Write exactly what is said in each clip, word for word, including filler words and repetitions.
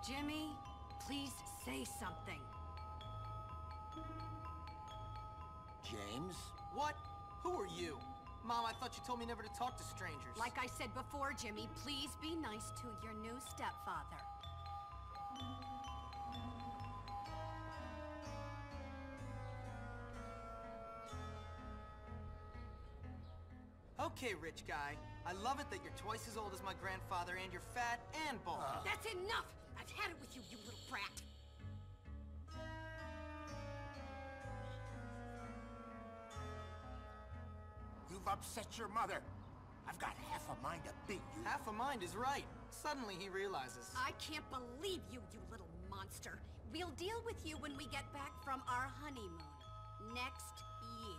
Jimmy, please say something. James? What? Who are you? Mom, I thought you told me never to talk to strangers. Like I said before, Jimmy, please be nice to your new stepfather. Okay, rich guy. I love it that you're twice as old as my grandfather and you're fat and bald. Uh. That's enough! I've had it with you, you little brat! You've upset your mother. I've got half a mind to beat you. Half a mind is right. Suddenly he realizes. I can't believe you, you little monster. We'll deal with you when we get back from our honeymoon. Next year.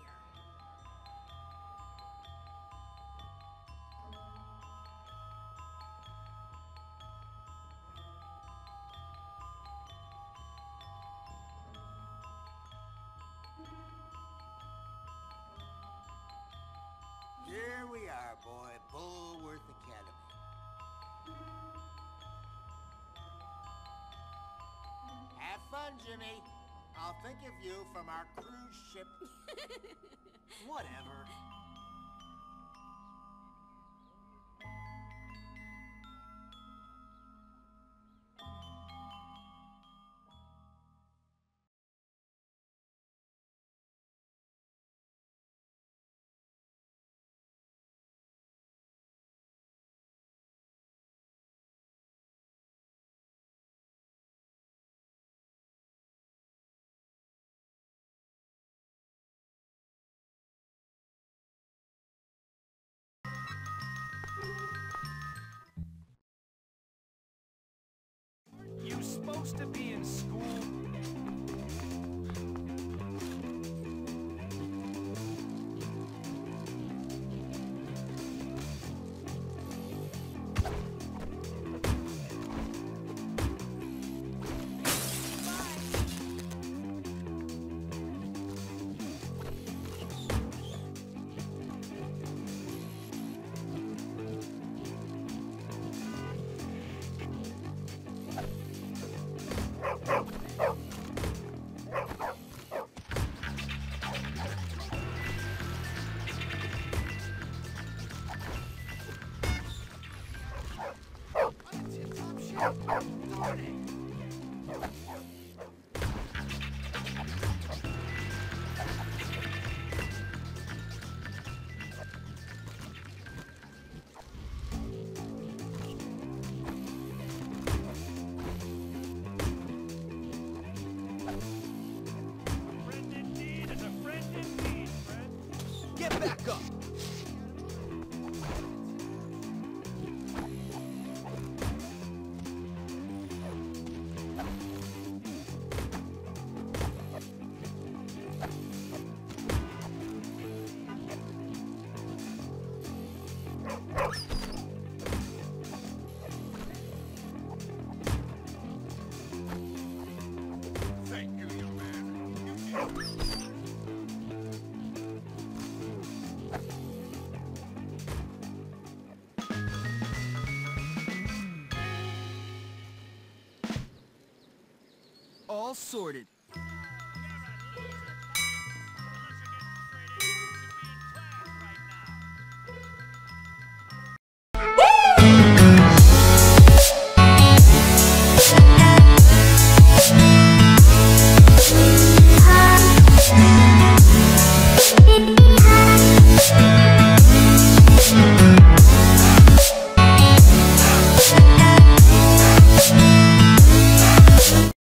Here we are, boy. Bullworth Academy. Have fun, Jimmy. I'll think of you from our cruise ship. Whatever. You supposed to be in school? Get back up! Thank you, young man. All sorted.